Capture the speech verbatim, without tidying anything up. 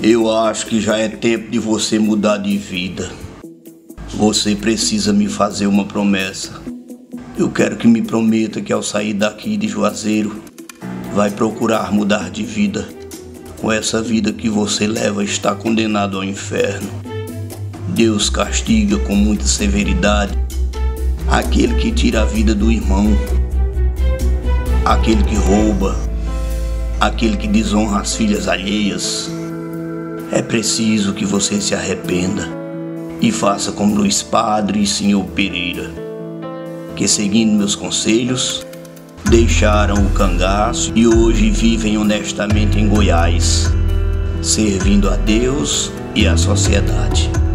Eu acho que já é tempo de você mudar de vida. Você precisa me fazer uma promessa. Eu quero que me prometa que ao sair daqui de Juazeiro, vai procurar mudar de vida. Com essa vida que você leva, está condenado ao inferno. Deus castiga com muita severidade aquele que tira a vida do irmão, aquele que rouba, aquele que desonra as filhas alheias. É preciso que você se arrependa e faça como Luiz Padre e senhor Pereira, que seguindo meus conselhos, deixaram o cangaço e hoje vivem honestamente em Goiás, servindo a Deus e à sociedade.